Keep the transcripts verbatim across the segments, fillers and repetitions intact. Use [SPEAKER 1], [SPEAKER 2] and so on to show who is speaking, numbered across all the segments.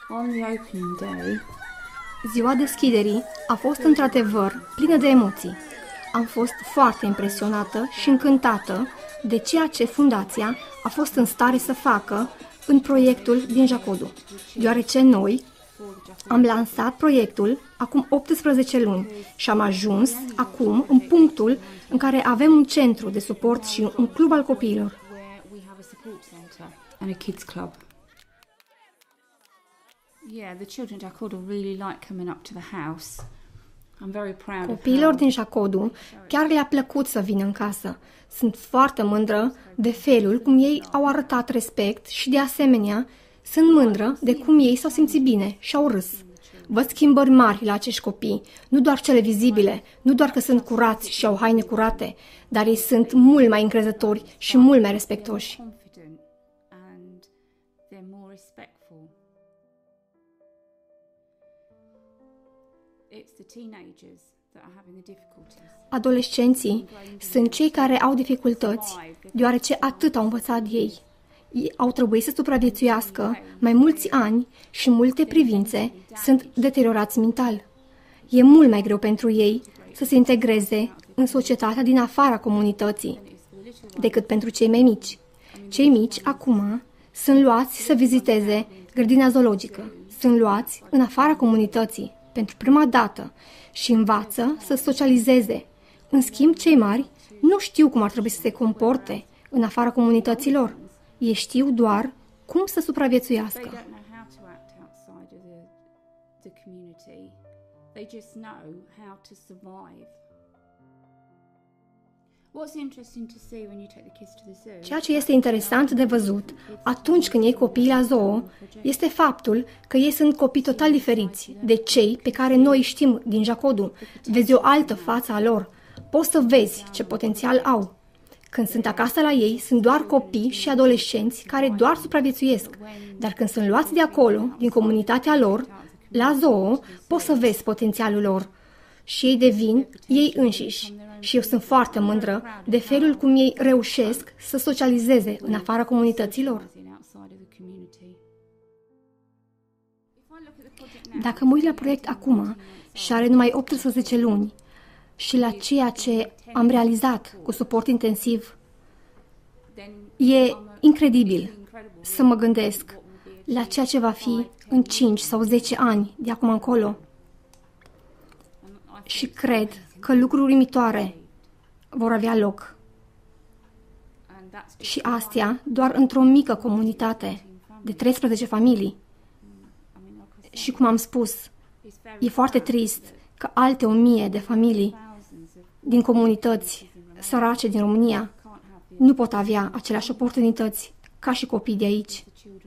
[SPEAKER 1] On the opening day,
[SPEAKER 2] ziua deschiderii a fost într-adevăr plină de emoții. Am fost foarte impresionată și încântată de ceea ce fundația a fost în stare să facă în proiectul din Jacodu, deoarece noi am lansat proiectul acum optsprezece luni și am ajuns acum în punctul în care avem un centru de suport și un club al copiilor.
[SPEAKER 1] And a kids club. Yeah, the children at Jacodu really like coming up to the house. I'm very proud.
[SPEAKER 2] Copiilor din Jacodu chiar le-a plăcut să vină în casă. Sunt foarte mândră de felul cum ei au arătat respect și de asemenea sunt mândră de cum ei s-au simțit bine și au râs. Văd schimbări mari la acești copii, nu doar cele vizibile, nu doar că sunt curați și au haine curate, dar ei sunt mult mai încrezători și mult mai respectoși. Adolescenții sunt cei care au dificultăți, deoarece atât au învățat ei. Ei au trebuit să supraviețuiască mai mulți ani și în multe privințe sunt deteriorați mental. E mult mai greu pentru ei să se integreze în societatea din afara comunității decât pentru cei mai mici. Cei mici, acum, sunt luați să viziteze grădina zoologică, sunt luați în afara comunității pentru prima dată și învață să socializeze. În schimb, cei mari nu știu cum ar trebui să se comporte în afara comunităților. Ei știu doar cum să supraviețuiască. Ceea ce este interesant de văzut atunci când iei copiii la zoo este faptul că ei sunt copii total diferiți de cei pe care noi știm din Jacodu. Vezi o altă față a lor. Poți să vezi ce potențial au. Când sunt acasă la ei, sunt doar copii și adolescenți care doar supraviețuiesc. Dar când sunt luați de acolo, din comunitatea lor, la zoo, poți să vezi potențialul lor. Și ei devin ei înșiși. Și eu sunt foarte mândră de felul cum ei reușesc să socializeze în afara comunităților. Dacă mă uit la proiect acum și are numai optsprezece luni și la ceea ce am realizat cu suport intensiv, e incredibil să mă gândesc la ceea ce va fi în cinci sau zece ani de acum încolo. Și cred că lucruri uimitoare vor avea loc. Și astea doar într-o mică comunitate de treisprezece familii. Și cum am spus, e foarte trist că alte o mie de familii din comunități sărace din România nu pot avea aceleași oportunități ca și copii de aici.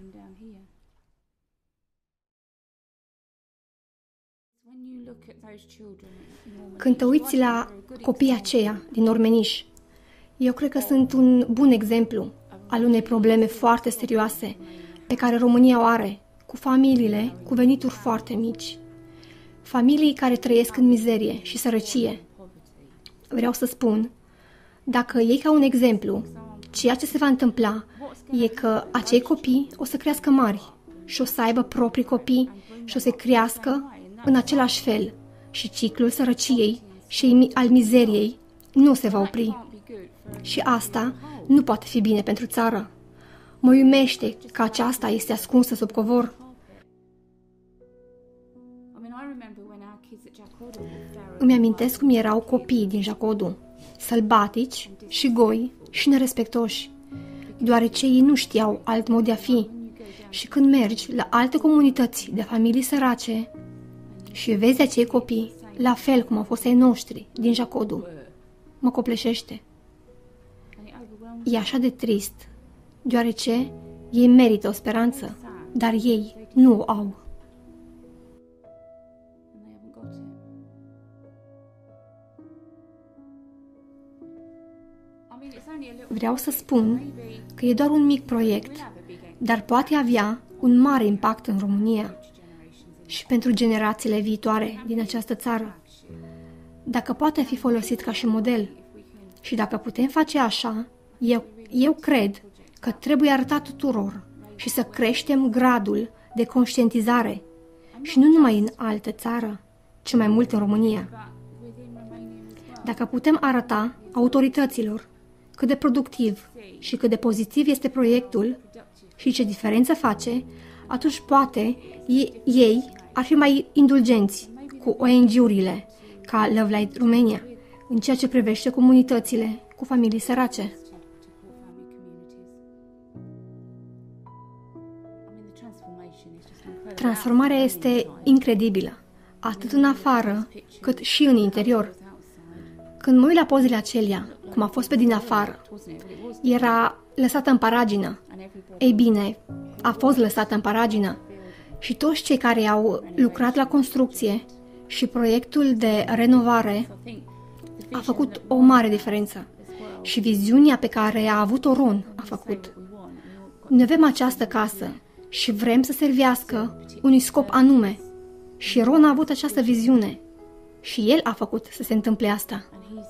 [SPEAKER 2] Când te uiți la copiii aceia din Ormeniș, eu cred că sunt un bun exemplu al unei probleme foarte serioase pe care România o are cu familiile cu venituri foarte mici. Familii care trăiesc în mizerie și sărăcie. Vreau să spun, dacă iei ca un exemplu, ceea ce se va întâmpla e că acei copii o să crească mari și o să aibă proprii copii și o să crească în același fel și ciclul sărăciei și al mizeriei nu se va opri. Și asta nu poate fi bine pentru țară. Mă uimește că aceasta este ascunsă sub covor. Îmi amintesc cum erau copiii din Jacodu, sălbatici și goi și nerespectoși, deoarece ei nu știau alt mod de a fi. Și când mergi la alte comunități de familii sărace și vezi acei copii, la fel cum au fost ai noștri din Jacodu, mă copleșește. E așa de trist, deoarece ei merită o speranță, dar ei nu o au. Vreau să spun că e doar un mic proiect, dar poate avea un mare impact în România și pentru generațiile viitoare din această țară. Dacă poate fi folosit ca și model și dacă putem face așa, eu, eu cred că trebuie arătat tuturor și să creștem gradul de conștientizare și nu numai în altă țară, ci mai mult în România. Dacă putem arăta autorităților cât de productiv și cât de pozitiv este proiectul și ce diferență face, atunci poate ei ar fi mai indulgenți cu O N G-urile ca Love Light Romania în ceea ce privește comunitățile cu familii sărace. Transformarea este incredibilă, atât în afară, cât și în interior. Când mă uit la pozele acelea, cum a fost pe din afară, era lăsată în paragină. Ei bine, a fost lăsată în paragină și toți cei care au lucrat la construcție și proiectul de renovare a făcut o mare diferență. Și viziunea pe care a avut-o Ron a făcut. Noi avem această casă și vrem să servească unui scop anume. Și Ron a avut această viziune. Și el a făcut să se întâmple asta.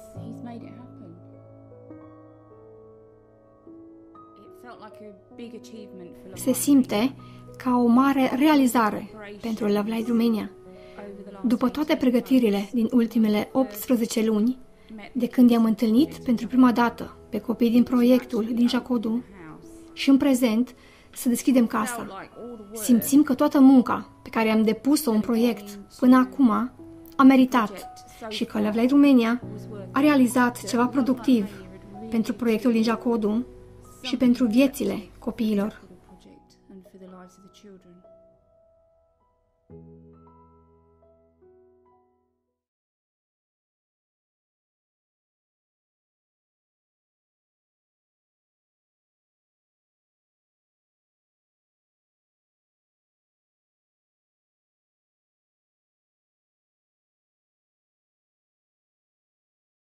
[SPEAKER 2] Se simte ca o mare realizare pentru Love Light Romania. După toate pregătirile din ultimele optsprezece luni, de când i-am întâlnit pentru prima dată pe copii din proiectul din Jacodu și în prezent să deschidem casa, simțim că toată munca pe care am depus-o în proiect până acum a meritat și că Love Light Romania a realizat ceva productiv pentru proiectul din Jacodu și pentru viețile copiilor.